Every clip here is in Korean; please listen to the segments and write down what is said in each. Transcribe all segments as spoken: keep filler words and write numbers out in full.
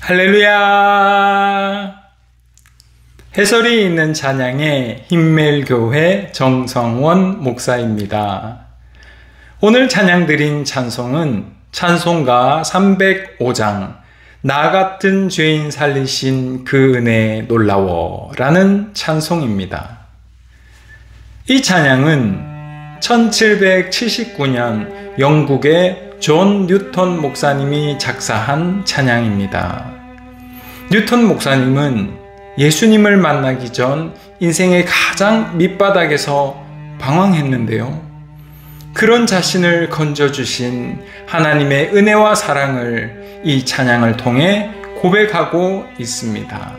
할렐루야! 해설이 있는 찬양의 힘멜교회 정성원 목사입니다. 오늘 찬양 드린 찬송은 찬송가 삼백오 장 나 같은 죄인 살리신 그 은혜 놀라워 라는 찬송입니다. 이 찬양은 천칠백칠십구 년 영국의 존 뉴턴 목사님이 작사한 찬양입니다. 뉴턴 목사님은 예수님을 만나기 전 인생의 가장 밑바닥에서 방황했는데요. 그런 자신을 건져주신 하나님의 은혜와 사랑을 이 찬양을 통해 고백하고 있습니다.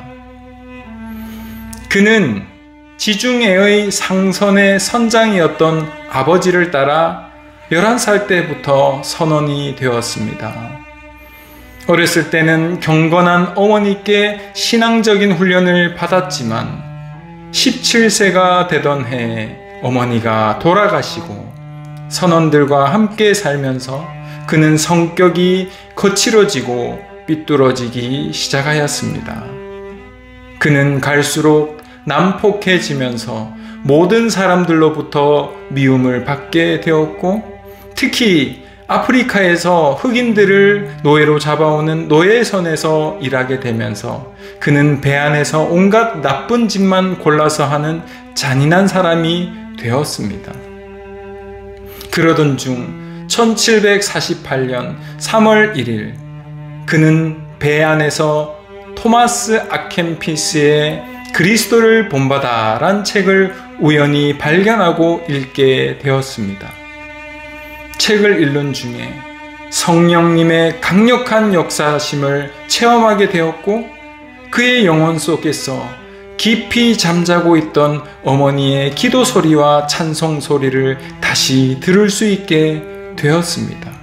그는 지중해의 상선의 선장이었던 아버지를 따라 열한 살 때부터 선원이 되었습니다. 어렸을 때는 경건한 어머니께 신앙적인 훈련을 받았지만 십칠 세가 되던 해 어머니가 돌아가시고 선원들과 함께 살면서 그는 성격이 거칠어지고 삐뚤어지기 시작하였습니다. 그는 갈수록 난폭해지면서 모든 사람들로부터 미움을 받게 되었고 특히 아프리카에서 흑인들을 노예로 잡아오는 노예선에서 일하게 되면서 그는 배 안에서 온갖 나쁜 짓만 골라서 하는 잔인한 사람이 되었습니다. 그러던 중 천칠백사십팔 년 삼월 일일 그는 배 안에서 토마스 아켄피스의 그리스도를 본받아 란 책을 우연히 발견하고 읽게 되었습니다. 책을 읽는 중에 성령님의 강력한 역사심을 체험하게 되었고 그의 영혼 속에서 깊이 잠자고 있던 어머니의 기도 소리와 찬송 소리를 다시 들을 수 있게 되었습니다.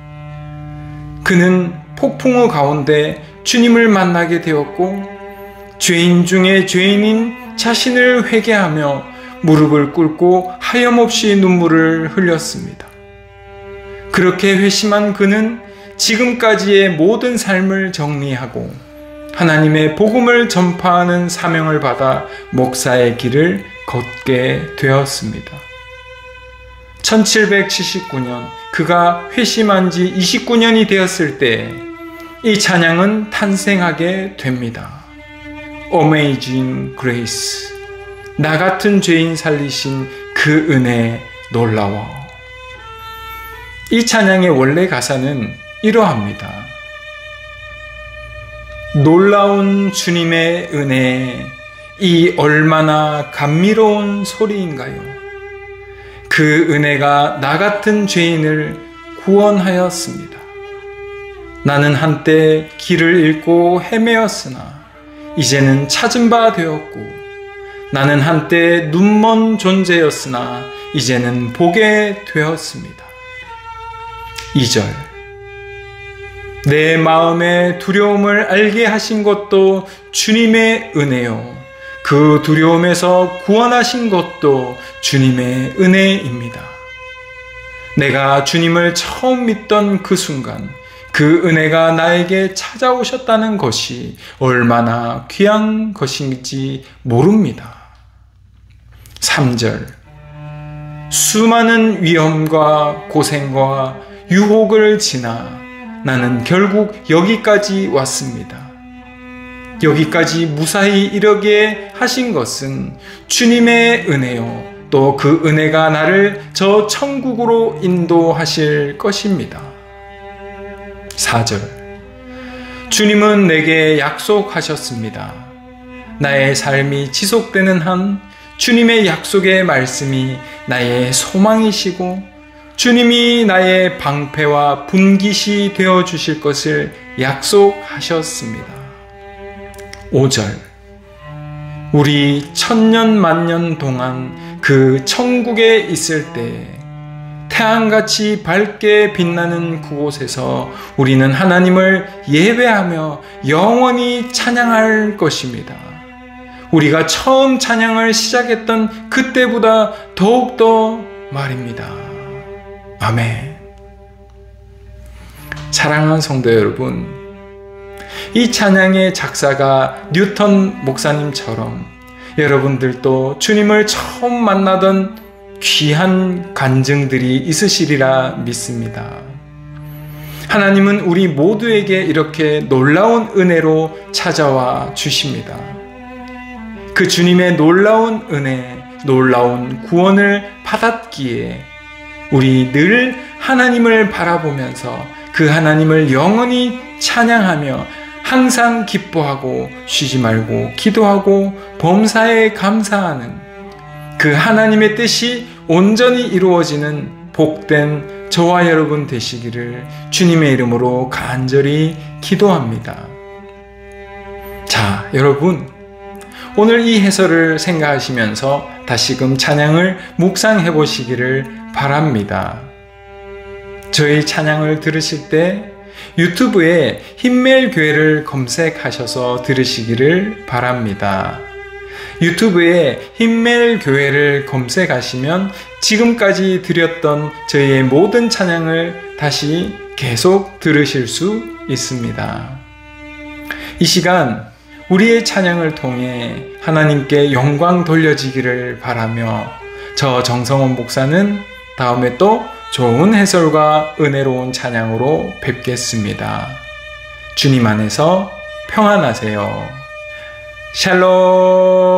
그는 폭풍우 가운데 주님을 만나게 되었고 죄인 중에 죄인인 자신을 회개하며 무릎을 꿇고 하염없이 눈물을 흘렸습니다. 그렇게 회심한 그는 지금까지의 모든 삶을 정리하고 하나님의 복음을 전파하는 사명을 받아 목사의 길을 걷게 되었습니다. 천칠백칠십구 년 그가 회심한 지 이십구 년이 되었을 때 이 찬양은 탄생하게 됩니다. Amazing Grace, 나 같은 죄인 살리신 그 은혜 놀라워. 이 찬양의 원래 가사는 이러합니다. 놀라운 주님의 은혜, 이 얼마나 감미로운 소리인가요? 그 은혜가 나 같은 죄인을 구원하였습니다. 나는 한때 길을 잃고 헤매었으나 이제는 찾은 바 되었고 나는 한때 눈먼 존재였으나 이제는 보게 되었습니다. 이 절 내 마음의 두려움을 알게 하신 것도 주님의 은혜요. 그 두려움에서 구원하신 것도 주님의 은혜입니다. 내가 주님을 처음 믿던 그 순간 그 은혜가 나에게 찾아오셨다는 것이 얼마나 귀한 것인지 모릅니다. 삼 절 수많은 위험과 고생과 유혹을 지나 나는 결국 여기까지 왔습니다. 여기까지 무사히 이르게 하신 것은 주님의 은혜요. 또 그 은혜가 나를 저 천국으로 인도하실 것입니다. 사 절 주님은 내게 약속하셨습니다. 나의 삶이 지속되는 한 주님의 약속의 말씀이 나의 소망이시고 주님이 나의 방패와 분깃이 되어주실 것을 약속하셨습니다. 오 절 우리 천년 만년 동안 그 천국에 있을 때 태양같이 밝게 빛나는 그곳에서 우리는 하나님을 예배하며 영원히 찬양할 것입니다. 우리가 처음 찬양을 시작했던 그때보다 더욱더 말입니다. 아멘. 사랑하는 성도 여러분, 이 찬양의 작사가 뉴턴 목사님처럼 여러분들도 주님을 처음 만나던 귀한 간증들이 있으시리라 믿습니다. 하나님은 우리 모두에게 이렇게 놀라운 은혜로 찾아와 주십니다. 그 주님의 놀라운 은혜, 놀라운 구원을 받았기에 우리 늘 하나님을 바라보면서 그 하나님을 영원히 찬양하며 항상 기뻐하고 쉬지 말고 기도하고 범사에 감사하는 그 하나님의 뜻이 온전히 이루어지는 복된 저와 여러분 되시기를 주님의 이름으로 간절히 기도합니다. 자, 여러분, 오늘 이 해설을 생각하시면서 다시금 찬양을 묵상해 보시기를 바랍니다. 저희 찬양을 들으실 때 유튜브에 힘멜교회를 검색하셔서 들으시기를 바랍니다. 유튜브에 힘멜교회를 검색하시면 지금까지 드렸던 저희의 모든 찬양을 다시 계속 들으실 수 있습니다. 이 시간 우리의 찬양을 통해 하나님께 영광 돌려지기를 바라며 저 정성원 목사는 다음에 또 좋은 해설과 은혜로운 찬양으로 뵙겠습니다. 주님 안에서 평안하세요. 샬롬.